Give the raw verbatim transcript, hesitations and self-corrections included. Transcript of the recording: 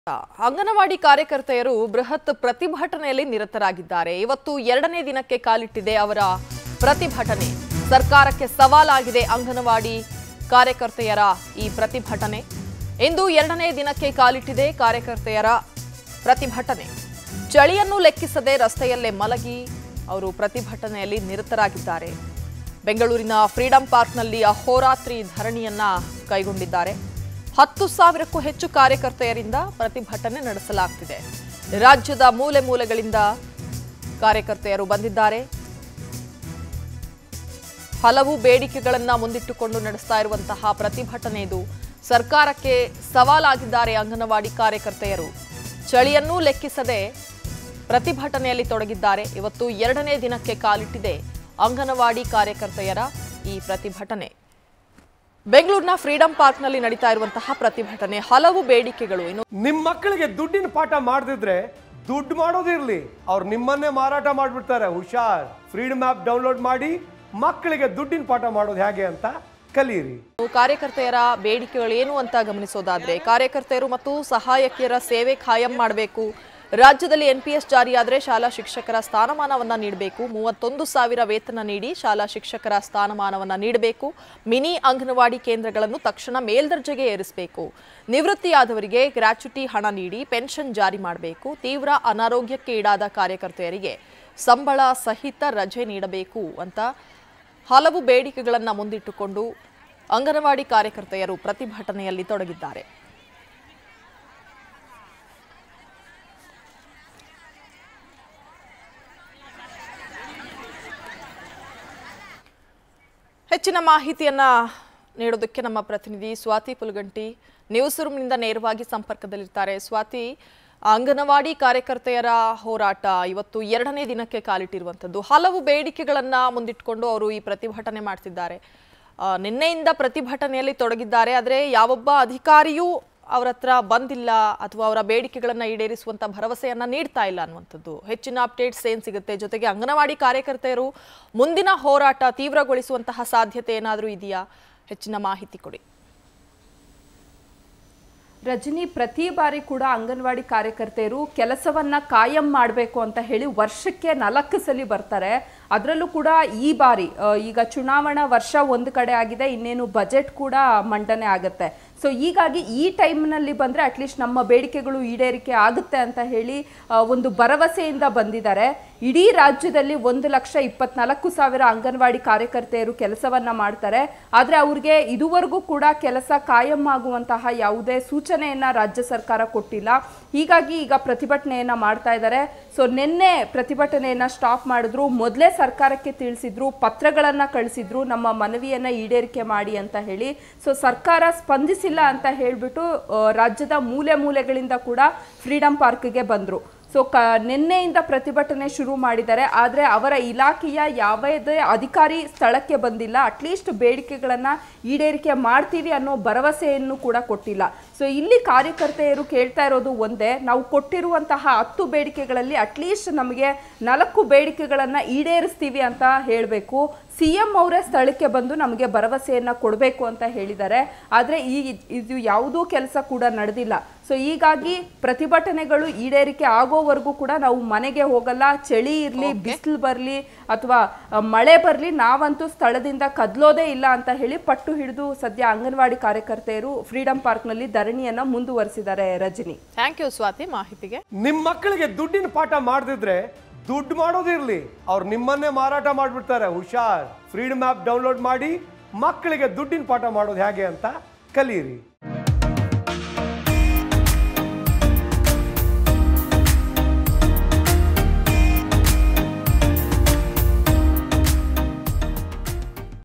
ಅಂಗನವಾಡಿ ಕಾರ್ಯಕರ್ತೆಯರು ಬೃಹತ್ ಪ್ರತಿಭಟನೆಯಲ್ಲಿ ನಿರತರಾಗಿದ್ದಾರೆ. ಇವತ್ತು ಎರಡನೇ ದಿನಕ್ಕೆ ಕಾಲಿಟ್ಟಿದೆ ಅವರ ಪ್ರತಿಭಟನೆ. ಸರ್ಕಾರಕ್ಕೆ ಸವಾಲಾಗಿದೆ ಅಂಗನವಾಡಿ ಕಾರ್ಯಕರ್ತೆಯರ ಈ ಪ್ರತಿಭಟನೆ. ಇಂದು ಎರಡನೇ ದಿನಕ್ಕೆ ಕಾಲಿಟ್ಟಿದೆ ಕಾರ್ಯಕರ್ತೆಯರ ಪ್ರತಿಭಟನೆ. ಚಳಿಯನ್ನು ಲೆಕ್ಕಿಸದೆ ರಸ್ತೆಯಲ್ಲೇ ಮಲಗಿ ಅವರು ಪ್ರತಿಭಟನೆಯಲ್ಲಿ ನಿರತರಾಗಿದ್ದಾರೆ. ಬೆಂಗಳೂರಿನ ಫ್ರೀಡಂ ಪಾರ್ಕ್ನಲ್ಲಿ ಅಹೋರಾತ್ರಿ ಧರಣಿಯನ್ನ ಕೈಗೊಂಡಿದ್ದಾರೆ. ಹತ್ತು ಸಾವಿರಕ್ಕೂ ಹೆಚ್ಚು ಕಾರ್ಯಕರ್ತೆಯರಿಂದ ಪ್ರತಿಭಟನೆ ನಡೆಸಲಾಗುತ್ತಿದೆ. ರಾಜ್ಯದ ಮೂಲೆ ಮೂಲೆಗಳಿಂದ ಕಾರ್ಯಕರ್ತೆಯರು ಬಂದಿದ್ದಾರೆ. ಹಲವು ಬೇಡಿಕೆಗಳನ್ನು ಮುಂದಿಟ್ಟುಕೊಂಡು ನಡೆಸ್ತಾ ಇರುವಂತಹ ಪ್ರತಿಭಟನೆ ಇದು. ಸರ್ಕಾರಕ್ಕೆ ಸವಾಲಾಗಿದ್ದಾರೆ ಅಂಗನವಾಡಿ ಕಾರ್ಯಕರ್ತೆಯರು. ಚಳಿಯನ್ನೂ ಲೆಕ್ಕಿಸದೆ ಪ್ರತಿಭಟನೆಯಲ್ಲಿ ತೊಡಗಿದ್ದಾರೆ. ಇವತ್ತು ಎರಡನೇ ದಿನಕ್ಕೆ ಕಾಲಿಟ್ಟಿದೆ ಅಂಗನವಾಡಿ ಕಾರ್ಯಕರ್ತೆಯರ ಈ ಪ್ರತಿಭಟನೆ. ಬೆಂಗಳೂರಿನ ಫ್ರೀಡಂ ಪಾರ್ಕ್ನಲ್ಲಿ ನಡೀತಾ ಇರುವಂತಹ ಪ್ರತಿಭಟನೆ. ಹಲವು ಬೇಡಿಕೆಗಳು. ಇನ್ನು ನಿಮ್ಮ ಮಕ್ಕಳಿಗೆ ದುಡ್ಡಿನ ಪಾಠ ಮಾಡದಿದ್ರೆ ದುಡ್ಡು ಮಾಡೋದಿರ್ಲಿ, ಅವ್ರು ನಿಮ್ಮನ್ನೇ ಮಾರಾಟ ಮಾಡಿಬಿಡ್ತಾರೆ. ಹುಷಾರ್. ಫ್ರೀಡಮ್ ಆಪ್ ಡೌನ್ಲೋಡ್ ಮಾಡಿ ಮಕ್ಕಳಿಗೆ ದುಡ್ಡಿನ ಪಾಠ ಮಾಡೋದು ಹೇಗೆ ಅಂತ ಕಲಿಯಿರಿ. ಕಾರ್ಯಕರ್ತೆಯರ ಬೇಡಿಕೆಗಳು ಏನು ಅಂತ ಗಮನಿಸೋದಾದ್ರೆ, ಕಾರ್ಯಕರ್ತೆಯರು ಮತ್ತು ಸಹಾಯಕಿಯರ ಸೇವೆ ಖಾಯಂ ಮಾಡಬೇಕು. ರಾಜ್ಯದಲ್ಲಿ ಎನ್ಪಿಎಸ್ ಜಾರಿಯಾದರೆ ಶಾಲಾ ಶಿಕ್ಷಕರ ಸ್ಥಾನಮಾನವನ್ನ ನೀಡಬೇಕು. ಮೂವತ್ತೊಂದು ಸಾವಿರ ವೇತನ ನೀಡಿ ಶಾಲಾ ಶಿಕ್ಷಕರ ಸ್ಥಾನಮಾನವನ್ನ ನೀಡಬೇಕು. ಮಿನಿ ಅಂಗನವಾಡಿ ಕೇಂದ್ರಗಳನ್ನು ತಕ್ಷಣ ಮೇಲ್ದರ್ಜೆಗೆ ಏರಿಸಬೇಕು. ನಿವೃತ್ತಿಯಾದವರಿಗೆ ಗ್ರಾಚ್ಯುಟಿ ಹಣ ನೀಡಿ ಪೆನ್ಷನ್ ಜಾರಿ ಮಾಡಬೇಕು. ತೀವ್ರ ಅನಾರೋಗ್ಯಕ್ಕೆ ಈಡಾದ ಕಾರ್ಯಕರ್ತೆಯರಿಗೆ ಸಂಬಳ ಸಹಿತ ರಜೆ ನೀಡಬೇಕು ಅಂತ ಹಲವು ಬೇಡಿಕೆಗಳನ್ನು ಮುಂದಿಟ್ಟುಕೊಂಡು ಅಂಗನವಾಡಿ ಕಾರ್ಯಕರ್ತೆಯರು ಪ್ರತಿಭಟನೆಯಲ್ಲಿ ತೊಡಗಿದ್ದಾರೆ. ಹೆಚ್ಚಿನ ಮಾಹಿತಿಯನ್ನ ನೀಡೋದಕ್ಕೆ ನಮ್ಮ ಪ್ರತಿನಿಧಿ ಸ್ವಾತಿ ಪುಲಗಂಟಿ ನ್ಯೂಸ್ ರೂಮ್ನಿಂದ ನೇರವಾಗಿ ಸಂಪರ್ಕದಲ್ಲಿರ್ತಾರೆ. ಸ್ವಾತಿ, ಅಂಗನವಾಡಿ ಕಾರ್ಯಕರ್ತೆಯರ ಹೋರಾಟ ಇವತ್ತು ಎರಡನೇ ದಿನಕ್ಕೆ ಕಾಲಿಟ್ಟಿರುವಂಥದ್ದು. ಹಲವು ಬೇಡಿಕೆಗಳನ್ನ ಮುಂದಿಟ್ಕೊಂಡು ಅವರು ಈ ಪ್ರತಿಭಟನೆ ಮಾಡ್ತಿದ್ದಾರೆ. ನಿನ್ನೆಯಿಂದ ಪ್ರತಿಭಟನೆಯಲ್ಲಿ ತೊಡಗಿದ್ದಾರೆ. ಆದರೆ ಯಾವೊಬ್ಬ ಅಧಿಕಾರಿಯೂ ಅವರ ಹತ್ರ ಬಂದಿಲ್ಲ ಅಥವಾ ಅವರ ಬೇಡಿಕೆಗಳನ್ನ ಈಡೇರಿಸುವಂತ ಭರವಸೆಯನ್ನ ನೀಡ್ತಾ ಇಲ್ಲ ಅನ್ನುವಂಥದ್ದು. ಹೆಚ್ಚಿನ ಅಪ್ಡೇಟ್ಸ್ ಏನ್ ಸಿಗುತ್ತೆ? ಜೊತೆಗೆ ಅಂಗನವಾಡಿ ಕಾರ್ಯಕರ್ತೆಯರು ಮುಂದಿನ ಹೋರಾಟ ತೀವ್ರಗೊಳಿಸುವಂತಹ ಸಾಧ್ಯತೆ ಏನಾದರೂ ಇದೆಯಾ? ಹೆಚ್ಚಿನ ಮಾಹಿತಿ ಕೊಡಿ. ರಜನಿ, ಪ್ರತಿ ಬಾರಿ ಕೂಡ ಅಂಗನವಾಡಿ ಕಾರ್ಯಕರ್ತೆಯರು ಕೆಲಸವನ್ನ ಕಾಯಂ ಮಾಡಬೇಕು ಅಂತ ಹೇಳಿ ವರ್ಷಕ್ಕೆ ನಾಲ್ಕು ಸಲ ಬರ್ತಾರೆ. ಅದರಲ್ಲೂ ಕೂಡ ಈ ಬಾರಿ ಈಗ ಚುನಾವಣಾ ವರ್ಷ ಒಂದು ಕಡೆ ಆಗಿದೆ, ಇನ್ನೇನು ಬಜೆಟ್ ಕೂಡ ಮಂಡನೆ ಆಗುತ್ತೆ. ಸೊ ಹೀಗಾಗಿ ಈ ಟೈಮ್ನಲ್ಲಿ ಬಂದರೆ ಅಟ್ಲೀಸ್ಟ್ ನಮ್ಮ ಬೇಡಿಕೆಗಳು ಈಡೇರಿಕೆ ಆಗುತ್ತೆ ಅಂತ ಹೇಳಿ ಒಂದು ಭರವಸೆಯಿಂದ ಬಂದಿದ್ದಾರೆ. ಇಡೀ ರಾಜ್ಯದಲ್ಲಿ ಒಂದು ಲಕ್ಷ ಇಪ್ಪತ್ನಾಲ್ಕು ಸಾವಿರ ಅಂಗನವಾಡಿ ಕಾರ್ಯಕರ್ತೆಯರು ಕೆಲಸವನ್ನ ಮಾಡ್ತಾರೆ. ಆದರೆ ಅವ್ರಿಗೆ ಇದುವರೆಗೂ ಕೂಡ ಕೆಲಸ ಕಾಯಂ ಆಗುವಂತಹ ಯಾವುದೇ ಸೂಚನೆಯನ್ನ ರಾಜ್ಯ ಸರ್ಕಾರ ಕೊಟ್ಟಿಲ್ಲ. ಹೀಗಾಗಿ ಈಗ ಪ್ರತಿಭಟನೆಯನ್ನ ಮಾಡ್ತಾ ಇದ್ದಾರೆ. ಸೊ ನಿನ್ನೆ ಪ್ರತಿಭಟನೆಯನ್ನ ಸ್ಟಾಪ್ ಮಾಡಿದ್ರು. ಮೊದಲೇ ಸರ್ಕಾರಕ್ಕೆ ತಿಳಿಸಿದ್ರು, ಪತ್ರಗಳನ್ನ ಕಳಿಸಿದ್ರು, ನಮ್ಮ ಮನವಿಯನ್ನ ಈಡೇರಿಕೆ ಮಾಡಿ ಅಂತ ಹೇಳಿ. ಸೊ ಸರ್ಕಾರ ಸ್ಪಂದಿಸಿಲ್ಲ ಅಂತ ಹೇಳ್ಬಿಟ್ಟು ರಾಜ್ಯದ ಮೂಲೆ ಮೂಲೆಗಳಿಂದ ಕೂಡ ಫ್ರೀಡಂ ಪಾರ್ಕ್ಗೆ ಬಂದ್ರು. ಸೊ ಕ ನಿನ್ನೆಯಿಂದ ಪ್ರತಿಭಟನೆ ಶುರು ಮಾಡಿದ್ದಾರೆ. ಆದರೆ ಅವರ ಇಲಾಖೆಯ ಯಾವುದೇ ಅಧಿಕಾರಿ ಸ್ಥಳಕ್ಕೆ ಬಂದಿಲ್ಲ. ಅಟ್ಲೀಸ್ಟ್ ಬೇಡಿಕೆಗಳನ್ನು ಈಡೇರಿಕೆ ಮಾಡ್ತೀವಿ ಅನ್ನೋ ಭರವಸೆಯನ್ನು ಕೂಡ ಕೊಟ್ಟಿಲ್ಲ. ಸೊ ಇಲ್ಲಿ ಕಾರ್ಯಕರ್ತೆಯರು ಕೇಳ್ತಾ ಇರೋದು ಒಂದೇ, ನಾವು ಕೊಟ್ಟಿರುವಂತಹ ಹತ್ತು ಬೇಡಿಕೆಗಳಲ್ಲಿ ಅಟ್ಲೀಸ್ಟ್ ನಮಗೆ ನಾಲ್ಕು ಬೇಡಿಕೆಗಳನ್ನು ಈಡೇರಿಸ್ತೀವಿ ಅಂತ ಹೇಳಬೇಕು. ಸಿ ಎಂ ಅವರೇ ಸ್ಥಳಕ್ಕೆ ಬಂದು ನಮಗೆ ಭರವಸೆಯನ್ನು ಕೊಡಬೇಕು ಅಂತ ಹೇಳಿದ್ದಾರೆ. ಆದರೆ ಈ ಇದು ಯಾವುದೂ ಕೆಲಸ ಕೂಡ ನಡೆದಿಲ್ಲ. ಸೊ ಹೀಗಾಗಿ ಪ್ರತಿಭಟನೆಗಳು ಈಡೇರಿಕೆ ಆಗೋವರೆಗೂ ಕೂಡ ನಾವು ಮನೆಗೆ ಹೋಗಲ್ಲ. ಚಳಿ ಇರಲಿ, ಬಿಸಿಲು ಬರಲಿ ಅಥವಾ ಮಳೆ ಬರಲಿ, ನಾವಂತೂ ಸ್ಥಳದಿಂದ ಕದಲೋದೇ ಇಲ್ಲ ಅಂತ ಹೇಳಿ ಪಟ್ಟು ಹಿಡಿದು ಸದ್ಯ ಅಂಗನವಾಡಿ ಕಾರ್ಯಕರ್ತೆಯರು ಫ್ರೀಡಂ ಪಾರ್ಕ್ನಲ್ಲಿ ಧರಣಿಯನ್ನ ಮುಂದುವರಿಸಿದ್ದಾರೆ. ರಜನಿ, ಥ್ಯಾಂಕ್ ಯು ಸ್ವಾತಿ ಮಾಹಿತಿಗೆ. ನಿಮ್ಮ ಮಕ್ಕಳಿಗೆ ದುಡ್ಡಿನ ಪಾಠ ಮಾಡದಿದ್ರೆ ದುಡ್ಡು ಮಾಡೋದಿರ್ಲಿ, ಅವ್ರು ನಿಮ್ಮನ್ನೇ ಮಾರಾಟ ಮಾಡಿಬಿಡ್ತಾರೆ. ಹುಷಾರ್. ಫ್ರೀಡಮ್ ಆಪ್ ಡೌನ್ಲೋಡ್ ಮಾಡಿ ಮಕ್ಕಳಿಗೆ ದುಡ್ಡಿನ ಪಾಠ ಮಾಡೋದು ಹೇಗೆ ಅಂತ ಕಲಿಯಿರಿ.